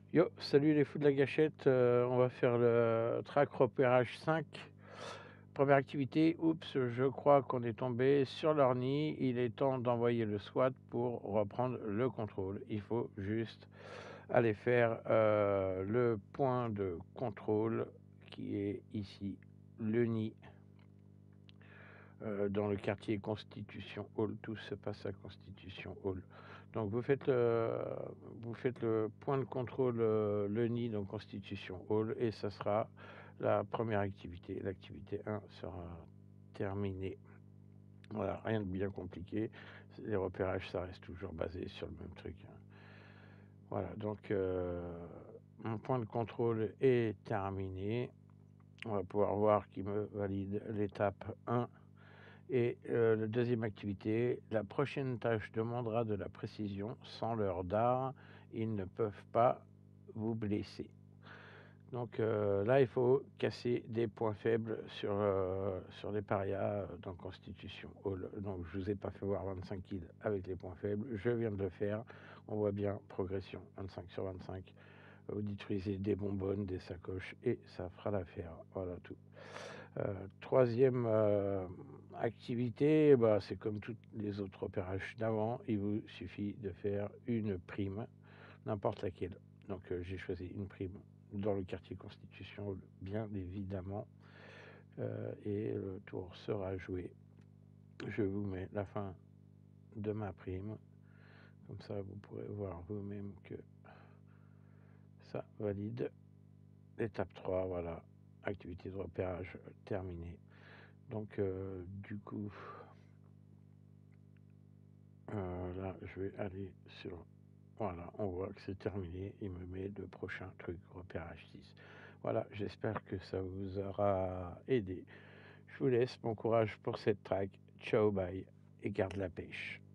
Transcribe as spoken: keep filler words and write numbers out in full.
Yo, salut les fous de la gâchette, heu, on va faire le track repérage cinq. Première activité, oups, je crois qu'on est tombé sur leur nid. Il est temps d'envoyer le SWAT pour reprendre le contrôle. Il faut juste aller faire, heu, le point de contrôle qui est ici, le nid, heu, dans le quartier Constitution Hall. Tout se passe à Constitution Hall. Donc vous faites le vous faites le point de contrôle, heu, le nid dans Constitution Hall et ça sera la première activité. L'activité un sera terminée. Voilà, rien de bien compliqué. Les repérages, ça reste toujours basé sur le même truc, hein. Voilà, donc heu, mon point de contrôle est terminé. On va pouvoir voir qui me valide l'étape un. Et euh, la deuxième activité, la prochaine tâche demandera de la précision. Sans leur dard, ils ne peuvent pas vous blesser. Donc euh, là, il faut casser des points faibles sur, euh, sur les parias euh, dans Constitution Hall. Donc je ne vous ai pas fait voir vingt-cinq kills avec les points faibles. Je viens de le faire. On voit bien progression vingt-cinq sur vingt-cinq. Vous détruisez des bonbonnes, des sacoches et ça fera l'affaire. Voilà tout. Euh, troisième euh, activité, bah, c'est comme toutes les autres opérations d'avant, il vous suffit de faire une prime, n'importe laquelle. Donc euh, j'ai choisi une prime dans le quartier Constitution, bien évidemment, euh, et le tour sera joué. Je vous mets la fin de ma prime, comme ça vous pourrez voir vous-même que ça valide. Étape trois, voilà, activité de repérage terminée. Donc euh, du coup, Euh, là, je vais aller sur... Voilà, on voit que c'est terminé. Il me met le prochain truc, repérage six. Voilà, j'espère que ça vous aura aidé. Je vous laisse, bon courage pour cette track. Ciao, bye, et garde la pêche.